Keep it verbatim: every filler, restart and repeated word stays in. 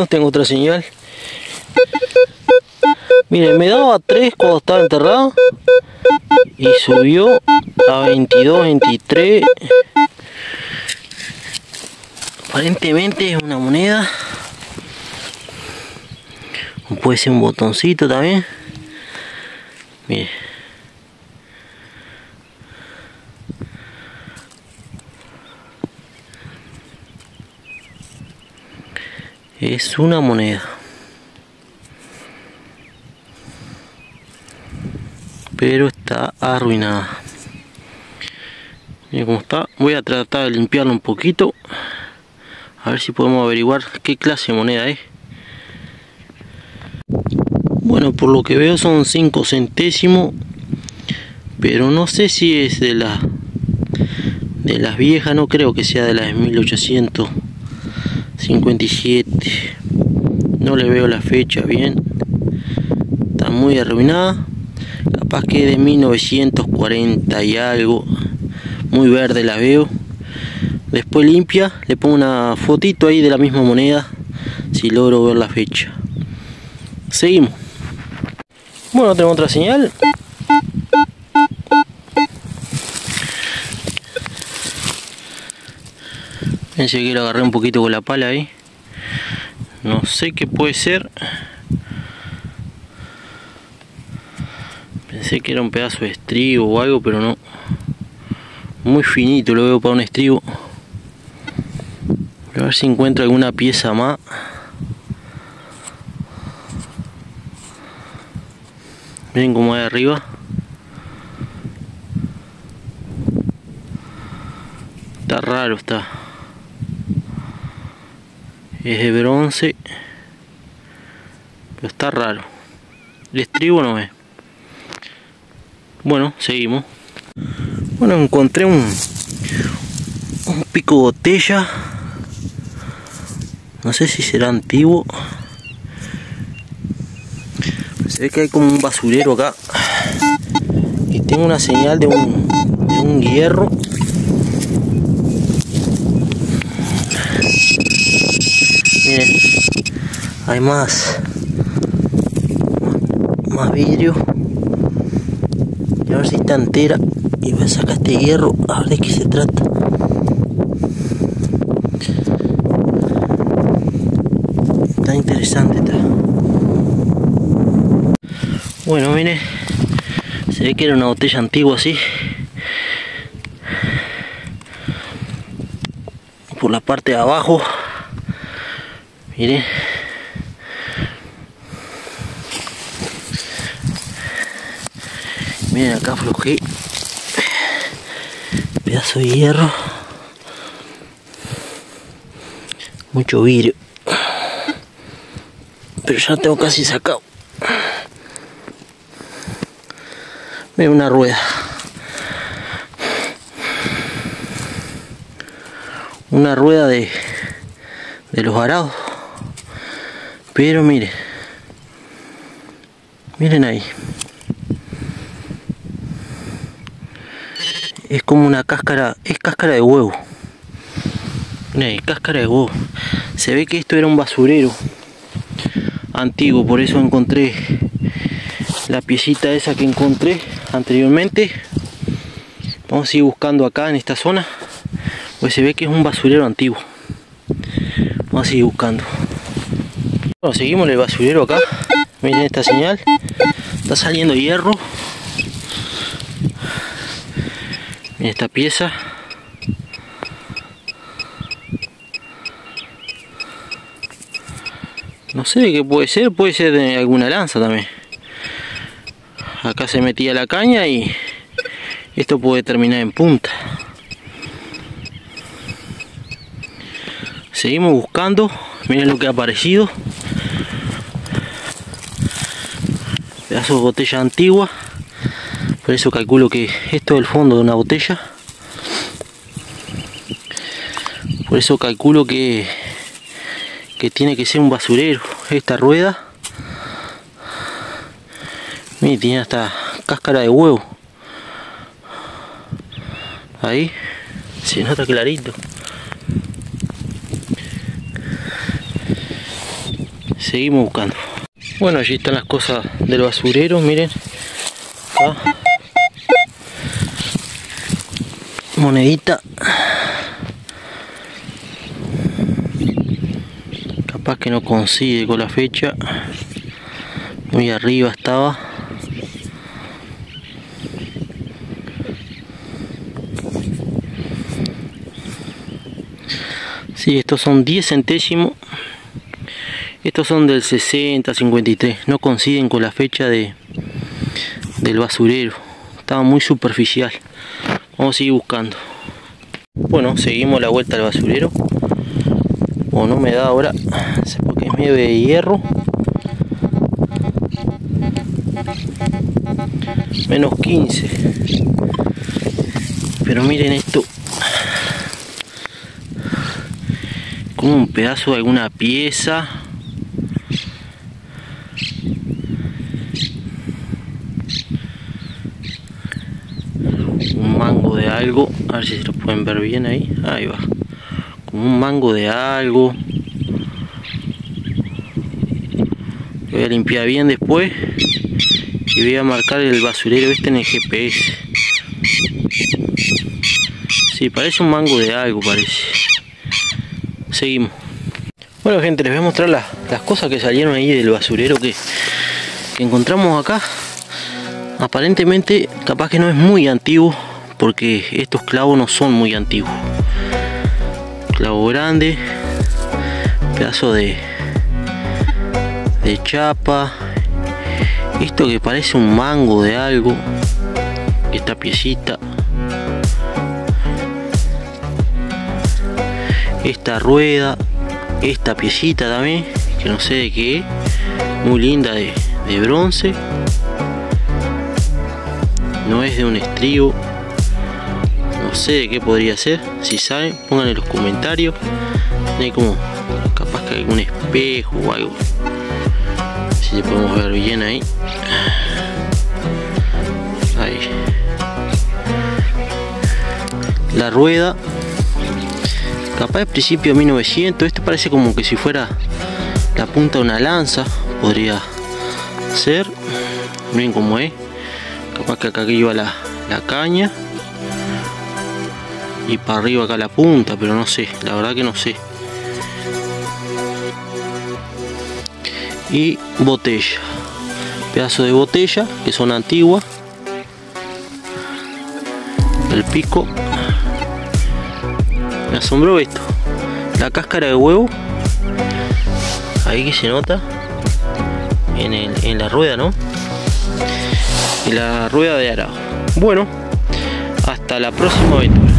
Bueno, tengo otra señal. Miren, me daba tres cuando estaba enterrado y subió a veintidós, veintitrés. Aparentemente es una moneda. O puede ser un botoncito también. Miren. Es una moneda. Pero está arruinada. Miren cómo está. Voy a tratar de limpiarlo un poquito. A ver si podemos averiguar qué clase de moneda es. Bueno, por lo que veo son cinco centésimos. Pero no sé si es de la de las viejas. No creo que sea de las de mil ochocientos cincuenta y siete. No le veo la fecha bien. Está muy arruinada. Capaz que de mil novecientos cuarenta y algo. Muy verde la veo. Después limpia, le pongo una fotito ahí de la misma moneda, si logro ver la fecha. Seguimos. Bueno, tengo otra señal. Pensé que lo agarré un poquito con la pala ahí. No sé qué puede ser. Pensé que era un pedazo de estribo o algo, pero no. Muy finito lo veo para un estribo. A ver si encuentro alguna pieza más. Miren cómo hay arriba. Está raro, está. Es de bronce. Pero está raro. El estribo no es. Bueno, seguimos. Bueno, encontré un, un pico botella. No sé si será antiguo. Se ve que hay como un basurero acá. Y tengo una señal de un, de un hierro. Miren, hay más, más vidrio. Y a ver si está entera. Y voy a sacar este hierro, a ver de qué se trata. Está interesante está. Bueno, miren, se ve que era una botella antigua así. Por la parte de abajo, miren. Miren, acá aflojé. Pedazo de hierro. Mucho vidrio. Pero ya tengo casi sacado. Miren, una rueda. Una rueda de, de los arados. Pero miren. Miren ahí. Es como una cáscara. Es cáscara de huevo. Miren ahí, cáscara de huevo. Se ve que esto era un basurero antiguo. Por eso encontré la piecita esa que encontré anteriormente. Vamos a seguir buscando acá en esta zona, pues se ve que es un basurero antiguo. Vamos a seguir buscando. Bueno, seguimos el basurero acá. Miren esta señal. Está saliendo hierro. Miren esta pieza. No sé de qué puede ser. Puede ser de alguna lanza también. Acá se metía la caña y esto puede terminar en punta. Seguimos buscando. Miren lo que ha aparecido. Pedazo de botella antigua. Por eso calculo que esto es el fondo de una botella. Por eso calculo que, que tiene que ser un basurero. Esta rueda. Miren, tiene hasta cáscara de huevo. Ahí se nota clarito. seguimos buscando. Bueno, allí están las cosas del basurero, miren. Acá. Monedita. Capaz que no coincide con la fecha. Muy arriba estaba. Sí, estos son diez centésimos. Estos son del sesenta, cincuenta y tres. No coinciden con la fecha de del basurero. Estaba muy superficial. Vamos a seguir buscando. Bueno, seguimos la vuelta al basurero. O no me da ahora, porque es medio de hierro. Menos quince. Pero miren esto. Como un pedazo de alguna pieza. Un mango de algo. A ver si se lo pueden ver bien ahí. Ahí va. Como un mango de algo. Lo voy a limpiar bien después. Y voy a marcar el basurero este en el G P S. Sí, parece un mango de algo, parece. Seguimos. Bueno, gente, les voy a mostrar las, las cosas que salieron ahí del basurero que, que encontramos acá. Aparentemente, capaz que no es muy antiguo, porque estos clavos no son muy antiguos. Clavo grande, pedazo de, de chapa. Esto que parece un mango de algo. Esta piecita. Esta rueda. Esta piecita también, que no sé de qué es. Muy linda, de, de bronce. No es de un estribo. No sé de qué podría ser. Si saben, pongan en los comentarios. Hay como capaz que algún espejo o algo. Si le podemos ver bien ahí. Ahí. La rueda. Capaz de principio de mil novecientos. Esto parece como que si fuera la punta de una lanza. Podría ser. Miren cómo es. Capaz que acá iba la, la caña. Y para arriba acá la punta. Pero no sé. La verdad que no sé. Y botella. Pedazo de botella. Que son antiguas. El pico. Me asombró esto. La cáscara de huevo. Ahí que se nota. En, el, en la rueda, ¿no? Y la rueda de arado. Bueno, hasta la próxima aventura.